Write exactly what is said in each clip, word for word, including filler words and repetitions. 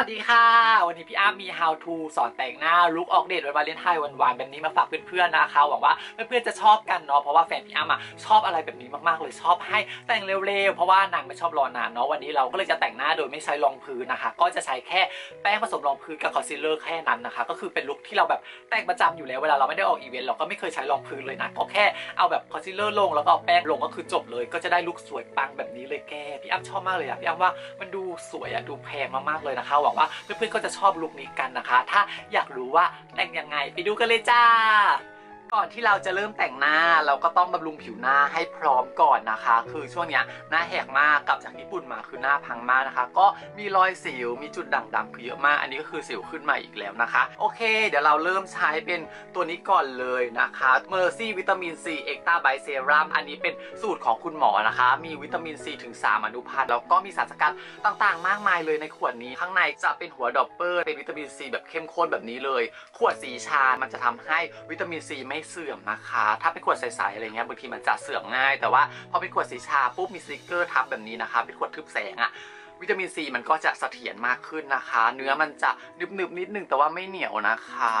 ดีค่ะวันนี้พี่อ้ำมี how to สอนแต่งหน้าลุคออกเดทวันวาเลนไทน์หวานๆแบบนี้มาฝากเพื่อนๆนะคะหวังว่าเพื่อนๆจะชอบกันเนาะเพราะว่าแฟนพี่อ้ำอ่ะชอบอะไรแบบนี้มากๆเลยชอบให้แต่งเร็วๆเพราะว่านางไม่ชอบรอนานเนาะวันนี้เราก็เลยจะแต่งหน้าโดยไม่ใช้รองพื้นนะคะก็จะใช้แค่แป้งผสมรองพื้นกับคอนซีลเลอร์แค่นั้นนะคะก็คือเป็นลุคที่เราแบบแต่งประจำอยู่แล้วเวลาเราไม่ได้ออกอีเวนต์เราก็ไม่เคยใช้รองพื้นเลยนะก็แค่เอาแบบคอนซีลเลอร์ลงแล้วก็เอาแป้งลงก็คือจบเลยก็จะได้ลุคสวยปังแบบนี้เลยแกพี่อ้ำชอบมากเลยอะพี่อ้ำว่ามันดูสวยอะดูแพงมากๆเลยนะคะหวังว่าเพื่อนๆก็จะชอบลุคนี้กันนะคะถ้าอยากรู้ว่าแต่งยังไงไปดูกันเลยจ้าก่อนที่เราจะเริ่มแต่งหน้าเราก็ต้องบำรุงผิวหน้าให้พร้อมก่อนนะคะคือช่วงเนี้ยหน้าแหกมากกลับจากญี่ปุ่นมาคือหน้าพังมากนะคะก็มีรอยสิวมีจุดด่างดำคือเยอะมากอันนี้ก็คือสิวขึ้นมาอีกแล้วนะคะโอเคเดี๋ยวเราเริ่มใช้เป็นตัวนี้ก่อนเลยนะคะ Mercy วิตามิน ซี Extra by Serum อันนี้เป็นสูตรของคุณหมอนะคะมีวิตามินซีถึงสามอนุพันธ์แล้วก็มีสารสกัดต่างๆมากมายเลยในขวดนี้ข้างในจะเป็นหัวดอปเปอร์เป็นวิตามินซีแบบเข้มข้นแบบนี้เลยขวดสีชามันจะทำให้วิตามินซีไม่เสื่อมนะคะถ้าเป็นขวดใสๆอะไรเงี้ยบางทีมันจะเสื่อมง่ายแต่ว่าพอเป็นขวดสีชาปุ๊บมีสติกเกอร์ทับแบบนี้นะคะเป็นขวดทึบแสงอะวิตามินซีมันก็จะเสถียรมากขึ้นนะคะเนื้อมันจะนึบๆนิดนึงแต่ว่าไม่เหนียวนะคะ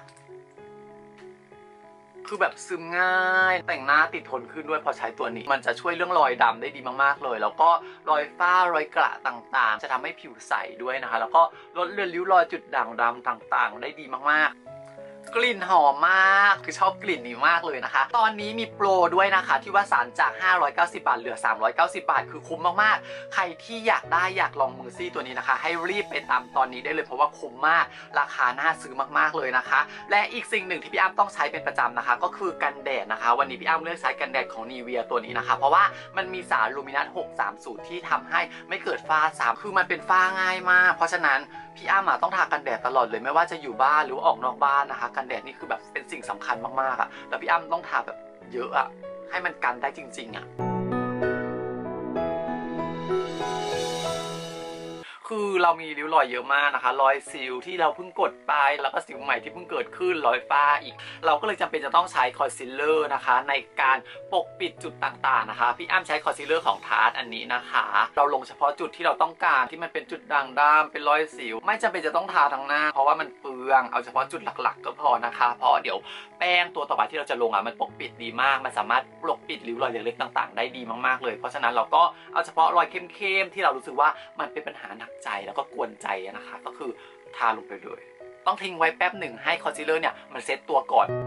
คือแบบซึมง่ายแต่งหน้าติดทนขึ้นด้วยพอใช้ตัวนี้มันจะช่วยเรื่องรอยดำได้ดีมากๆเลยแล้วก็รอยฝ้ารอยกระต่างๆจะทำให้ผิวใสด้วยนะคะแล้วก็ลดเลือนริ้วรอยจุดด่างดำต่างๆได้ดีมากๆกลิ่นหอมมากคือชอบกลิ่นนี้มากเลยนะคะตอนนี้มีโปรด้วยนะคะที่ว่าสารจากห้าร้อยเก้าสิบบาทเหลือสามร้อยเก้าสิบบาทคือคุ้มมากๆใครที่อยากได้อยากลองมือซี่ตัวนี้นะคะให้รีบไปตามตอนนี้ได้เลยเพราะว่าคุ้มมากราคาน่าซื้อมากๆเลยนะคะและอีกสิ่งหนึ่งที่พี่อ้ำต้องใช้เป็นประจำนะคะก็คือกันแดดนะคะวันนี้พี่อ้ำเลือกใช้กันแดดของนีเวียตัวนี้นะคะเพราะว่ามันมีสารลูมินัสหกสามศูนย์ที่ทำให้ไม่เกิดฝ้าซ้ำคือมันเป็นฝ้าง่ายมากเพราะฉะนั้นพี่อ้ำต้องทากันแดดตลอดเลยไม่ว่าจะอยู่บ้านหรือออกนอกบ้านนะคะกันแดดนี่คือแบบเป็นสิ่งสำคัญมากๆอะแล้วพี่อ้ำต้องทาแบบเยอะอะให้มันกันได้จริงๆอะคือเรามีริ้วรอยเยอะมากนะคะรอยสิวที่เราเพิ่งกดไปแล้วก็สิวใหม่ที่เพิ่งเกิดขึ้นรอยฝ้าอีกเราก็เลยจำเป็นจะต้องใช้คอนซีลเลอร์นะคะในการปกปิดจุดต่างๆนะคะพี่อ้ำใช้คอนซีลเลอร์ของทาร์ตอันนี้นะคะเราลงเฉพาะจุดที่เราต้องการที่มันเป็นจุดด่างดำเป็นรอยสิวไม่จำเป็นจะต้องทาทั้งหน้าเพราะว่ามันเปลืองเอาเฉพาะจุดหลักๆก็พอนะคะเพราะเดี๋ยวแป้งตัวต่อไปที่เราจะลงอ่ะมันปกปิดดีมากมันสามารถปกปิดริ้วรอยเล็กๆต่างๆได้ดีมากๆเลยเพราะฉะนั้นเราก็เอาเฉพาะรอยเข้มๆที่เรารู้สึกว่ามันเป็นปัญหาหนักใจแล้วก็กวนใจนะคะก็คือทาลงไปเลยต้องทิ้งไว้แป๊บหนึ่งให้คอนซีลเลอร์เนี่ยมันเซตตัวก่อน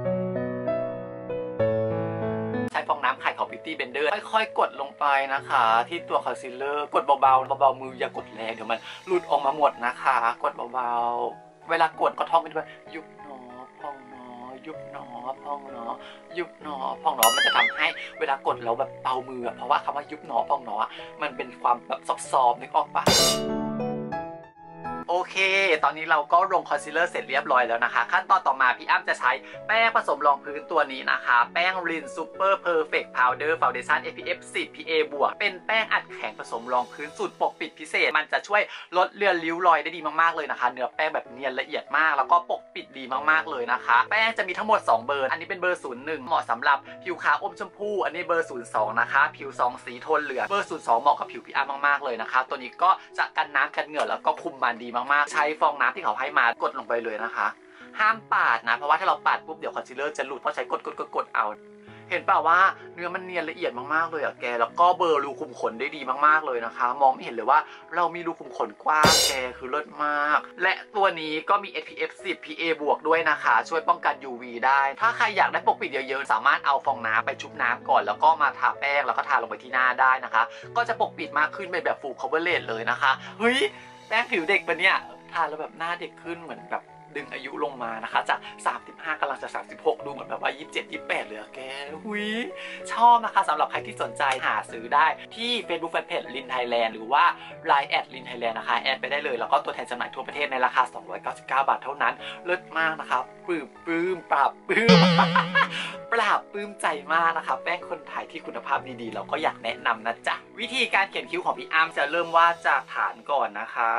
ใช้ฟองน้ำไข่ของ Beauty Blender ค่อยๆกดลงไปนะคะที่ตัวคอนซีลเลอร์กดเบาๆเบาๆมืออย่ากดแรงเดี๋ยวมันหลุดออกมาหมดนะคะกดเบาๆเวลากดก็ท่องไปด้วยยุบหนอพองหนอยุบหนอพองหนอยุบหนอพองหนอมันจะทำให้เวลากดแล้วแบบเบามือเพราะว่าคำว่ายุบหนอพองหนอมันเป็นความแบบซอฟๆนึกออกปะโอเคตอนนี้เราก็ลงคอนซีลเลอร์เสร็จเรียบร้อยแล้วนะคะขั้นตอนต่อมาพี่อ้ำจะใช้แป้งผสมรองพื้นตัวนี้นะคะแป้ง Rin Super Perfect Powder Foundation เอ พี เอฟ สิบ พี เอ บวกเป็นแป้งอัดแข็งผสมรองพื้นสูตรปกปิดพิเศษมันจะช่วยลดเลือนริ้วรอยได้ดีมากๆเลยนะคะเนื้อแป้งแบบเนียนละเอียดมากแล้วก็ปกปิดดีมากๆเลยนะคะแป้งจะมีทั้งหมดสองเบอร์อันนี้เป็นเบอร์ศูนย์หนึ่งเหมาะสำหรับผิวขาวอมชมพูอันนี้เบอร์ศูนย์สองนะคะผิวสองสีโทนเหลืองเบอร์ศูนย์สองเหมาะกับผิวพี่อ้ำมากๆเลยนะคะตัวนี้ก็จะกันน้ำกันเหงื่อแล้วก็คุมมันดีมากๆใช้ฟองน้ำที่เขาให้มากดลงไปเลยนะคะห้ามปาดนะเพราะว่าถ้าเราปาดปุ๊บเดี๋ยวคอนซีลเลอร์จะหลุดเพราะใช้กดกดกดกดเอาเห็นเปล่าว่าเนื้อมันเนียนละเอียดมากๆเลยอะแกแล้วก็เบอร์รูขุมขนได้ดีมากๆเลยนะคะมองไม่เห็นเลยว่าเรามีรูขุมขนกว้างแกคือเลิศมากและตัวนี้ก็มี เอส พี เอฟ สิบ พี เอ บวกด้วยนะคะช่วยป้องกัน ยู วี ได้ถ้าใครอยากได้ปกปิดเยอะๆสามารถเอาฟองน้ำไปชุบน้ำก่อนแล้วก็มาทาแป้งแล้วก็ทาลงไปที่หน้าได้นะคะก็จะปกปิดมากขึ้นเป็นแบบ full coverage เลยนะคะเฮ้ยแป้งผิวเด็กปะเนี่ยทาแล้วแบบหน้าเด็กขึ้นเหมือนแบบดึงอายุลงมานะคะจากสามสิบห้ากำลังจะสามสิบหกดูเหมือนแบบว่ายี่สิบเจ็ด ยี่สิบแปดเลยอะแกหุยชอบนะคะสำหรับใครที่สนใจหาซื้อได้ที่ Facebook Fanpage ลินไทยแลนด์หรือว่า ไลน์ แอดลินไทยแลนด์นะคะแอดไปได้เลยแล้วก็ตัวแทนจำหน่ายทั่วประเทศในราคาสองร้อยเก้าสิบเก้าบาทเท่านั้นเลิศมากนะคะปลื้มปลื้มปราบปลื้มปราบปลื้มใจมากนะคะแป้งคนไทยที่คุณภาพดีๆเราก็อยากแนะนำนะจ๊ะวิธีการเขียนคิ้วของพี่อ้ำจะเริ่มวาดจากฐานก่อนนะคะ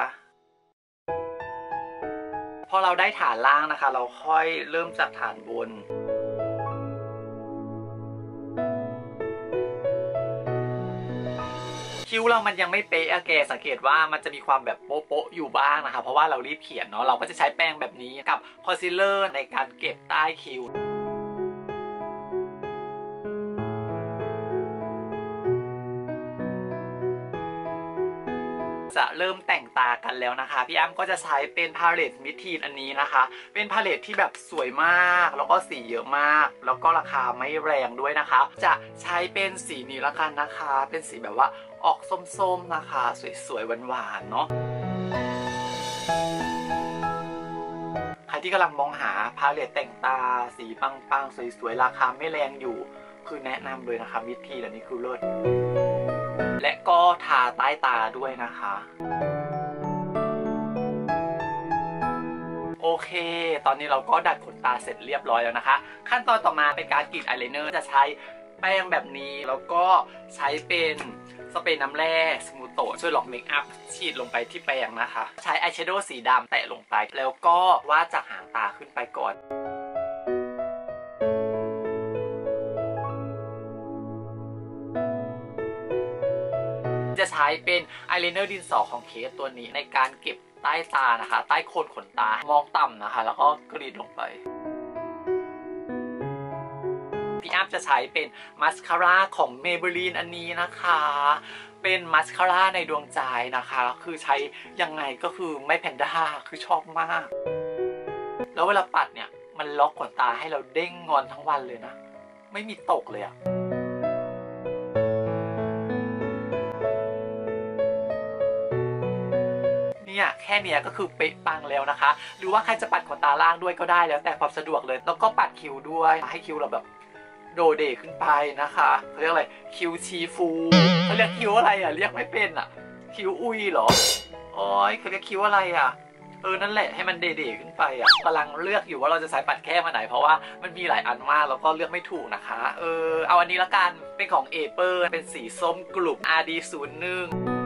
พอเราได้ฐานล่างนะคะเราค่อยเริ่มจากฐานบนคิ้วคิ้วเรามันยังไม่เป๊ะอะแกสังเกตว่ามันจะมีความแบบโป๊ะๆอยู่บ้างนะคะเพราะว่าเรารีบเขียนเนาะเราก็จะใช้แป้งแบบนี้กับคอนซีลเลอร์ในการเก็บใต้คิ้วจะเริ่มแต่งตากันแล้วนะคะพี่อ้ำก็จะใช้เป็นพาเลตมิทีนอันนี้นะคะเป็นพาเลตที่แบบสวยมากแล้วก็สีเยอะมากแล้วก็ราคาไม่แรงด้วยนะคะจะใช้เป็นสีนี้ละกันนะคะเป็นสีแบบว่าออกส้มๆนะคะสวยๆหวานๆเนาะใครที่กำลังมองหาพาเลตแต่งตาสีปังๆสวยๆราคาไม่แรงอยู่คือแนะนำเลยนะคะมิทีนอันนี้คือเลิศและก็ทาใต้ตาด้วยนะคะโอเคตอนนี้เราก็ดัดขนตาเสร็จเรียบร้อยแล้วนะคะขั้นตอนต่อมาเป็นการกรีดอายไลเนอร์จะใช้แป้งแบบนี้แล้วก็ใช้เป็นสเปรย์น้ำแร่สมูโตช่วยหลอกเมคอัพฉีดลงไปที่แป้งนะคะใช้อายแชโดว์สีดำแตะลงไปแล้วก็วาดจากหางตาขึ้นไปก่อนจะใช้เป็นอายไลเนอร์ดินสอของเคสตัวนี้ในการเก็บใต้ตานะคะใต้โคนขนตามองต่ำนะคะแล้วก็กรีดลงไปพี่อ้ำจะใช้เป็นมัสคาร่าของ Maybelline อันนี้นะคะเป็นมัสคาร่าในดวงใจนะคะคือใช้ยังไงก็คือไม่แพนด้าคือชอบมากแล้วเวลาปัดเนี่ยมันล็อกขนตาให้เราเด้งงอนทั้งวันเลยนะไม่มีตกเลยอะแค่นี้ก็คือเป๊ะปังแล้วนะคะหรือว่าใครจะปัดขนตาล่างด้วยก็ได้แล้วแต่ความสะดวกเลยแล้วก็ปัดคิ้วด้วยให้คิ้วเราแบบโดเดขึ้นไปนะคะเขาเรียกอะไรคิ้วชีฟูเขาเรียกคิ้วอะไรอ่ะเรียกไม่เป็นอ่ะคิ้วอุยเหรอโอ้ยเขาเรียกคิ้วอะไรอ่ะเออนั่นแหละให้มันเดเดขึ้นไปอ่ะกำลังเลือกอยู่ว่าเราจะใช้ปัดแค่มาไหนเพราะว่ามันมีหลายอันมากแล้วก็เลือกไม่ถูกนะคะเออเอาอันนี้ละกันเป็นของเอเปอร์เป็นสีส้มกลุ่ม อาร์ ดี ศูนย์ หนึ่ง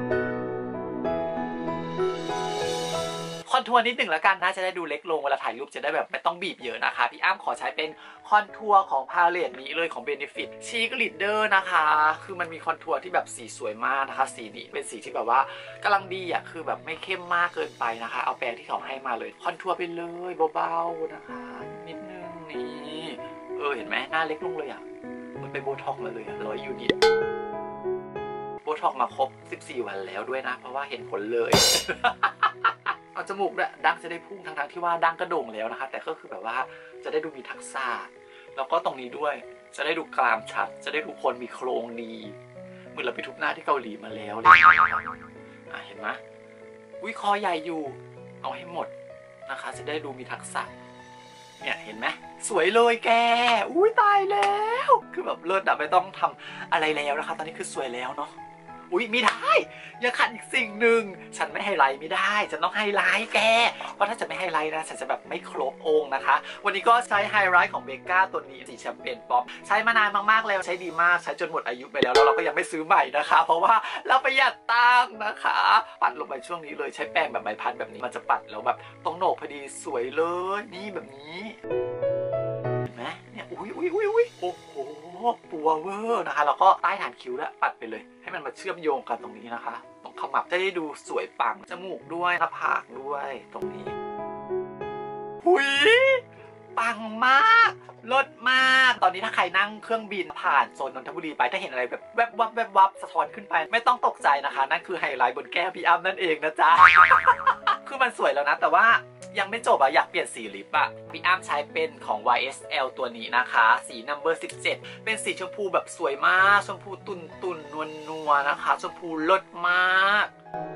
คอนทัวร์นิดหนึ่งแล้วกันนะจะได้ดูเล็กลงเวลาถ่ายรูปจะได้แบบไม่ต้องบีบเยอะนะคะพี่อ้ำขอใช้เป็นคอนทัวร์ของพาเลตนี้เลยของ Benefit ชีกลิดเดอร์นะคะคือมันมีคอนทัวร์ที่แบบสีสวยมากนะคะสีนี้เป็นสีที่แบบว่ากำลังดีอ่ะคือแบบไม่เข้มมากเกินไปนะคะเอาแปรงที่เขาให้มาเลยคอนทัวร์ไปเลยเบาๆนะคะนิดนึงนี่เออเห็นไหมหน้าเล็กลงเลยอ่ะมันไปโบท็อกมาเลยอ่ะร้อยยูนิตโบท็อกมาครบสิบสี่วันแล้วด้วยนะเพราะว่าเห็นผลเลยเอาจมูกด้วยดังจะได้พุ่งทั้งๆที่ว่าดังกระโด่งแล้วนะคะแต่ก็คือแบบว่าจะได้ดูมีทักษะแล้วก็ตรงนี้ด้วยจะได้ดูกรามชัดจะได้ดูคนมีโครงดีเหมือนเราไปทุบหน้าที่เกาหลีมาแล้วเลยอ่ะเห็นไหมอุ้ยคอใหญ่อยู่เอาให้หมดนะคะจะได้ดูมีทักษะเนี่ยเห็นไหมสวยเลยแกอุ้ยตายแล้วคือแบบเลิศอะไม่ต้องทำอะไรแล้วนะคะตอนนี้คือสวยแล้วเนาะอุ้ยไม่ได้ยังขาดอีกสิ่งหนึ่งฉันไม่ไฮไลท์ไม่ได้ฉันต้องไฮไลท์แกเพราะถ้าจะไม่ไฮไลท์นะฉันจะแบบไม่ครบองค์นะคะวันนี้ก็ใช้ไฮไลท์ของเบก้าตัวนี้สีแชมเปญป๊อปใช้มานานมากๆแล้วใช้ดีมากใช้จนหมดอายุไปแล้วแล้วเราก็ยังไม่ซื้อใหม่นะคะเพราะว่าเราประหยัดตังค์นะคะปัดลงไปช่วงนี้เลยใช้แป้งแบบใบพัดแบบนี้มันจะปัดแล้วแบบตรงโหนกพอดีสวยเลยนี่แบบนี้เห็นไหมเนี่ยอุ้ยอุ้ยอุ้ยอุ้ยโอ้โหปัวเวอร์นะคะแล้วก็ใต้ฐานคิ้วแล้วปัดไปเลยให้มันมาเชื่อมโยงกันตรงนี้นะคะตรงขมับจะได้ดูสวยปังจมูกด้วยหน้าผากด้วยตรงนี้หุยปังมากลดมากตอนนี้ถ้าใครนั่งเครื่องบินผ่านโซนนนทบุรีไปถ้าเห็นอะไรแบบแวบวับแวบวับสะท้อนขึ้นไปไม่ต้องตกใจนะคะนั่นคือไฮไลท์บนแก้มพี่อ้ำนั่นเองนะจ๊ะ คือมันสวยแล้วนะแต่ว่ายังไม่จบอะอยากเปลี่ยนสีลิปอะพี่อ้ำใช้เป็นของ วาย เอส แอล ตัวนี้นะคะสี นัมเบอร์ สิบเจ็ดเป็นสีชมพูแบบสวยมากชมพูตุ่นตุ่นนวลนัวนะคะชมพูลดมาก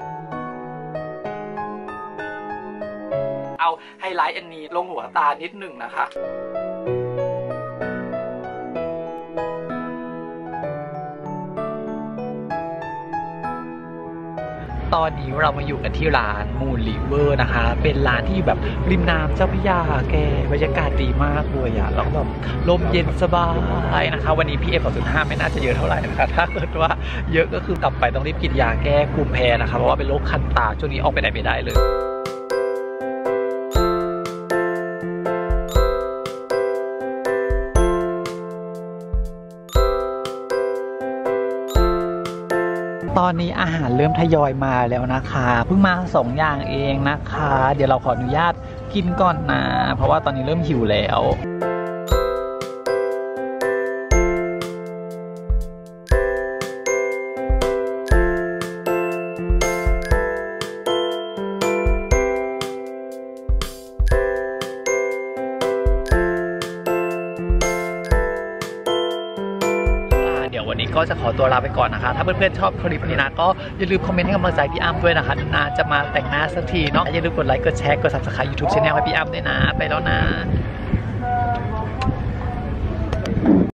เอาไฮไลท์อันนี้ลงหัวตานิดหนึ่งนะคะตอนนี้เรามาอยู่กันที่ร้านมูนริเวอร์นะคะเป็นร้านที่แบบริมน้ำเจ้าพระยาแกบรรยากาศดีมากเลยอะแล้วก็แบบลมเย็นสบายนะคะวันนี้ พี เอ็ม สองจุดห้า ไม่น่าจะเยอะเท่าไหร่นะคะถ้าเกิดว่าเยอะก็คือกลับไปต้องรีบกินยาแก้ภูมิแพ้นะคะเพราะว่าเป็นโรคคันตาช่วงนี้ออกไปไหนไม่ได้เลยตอนนี้อาหารเริ่มทยอยมาแล้วนะคะเพิ่งมาสองอย่างเองนะคะเดี๋ยวเราขออนุญาตกินก่อนนะเพราะว่าตอนนี้เริ่มหิวแล้ววันนี้ก็จะขอตัวลาไปก่อนนะคะถ้าเพื่อนๆชอบคลิปนี้นะก็อย่าลืมคอมเมนต์ให้กำลังใจพี่อ้ำด้วยนะคะนาจะมาแต่งหน้าสักทีเนาะอย่าลืมกดไลค์กดแชร์กด ซับสไครบ์ ยูทูบ ชาแนล ให้พี่อ้ำด้วยนะไปแล้วนะ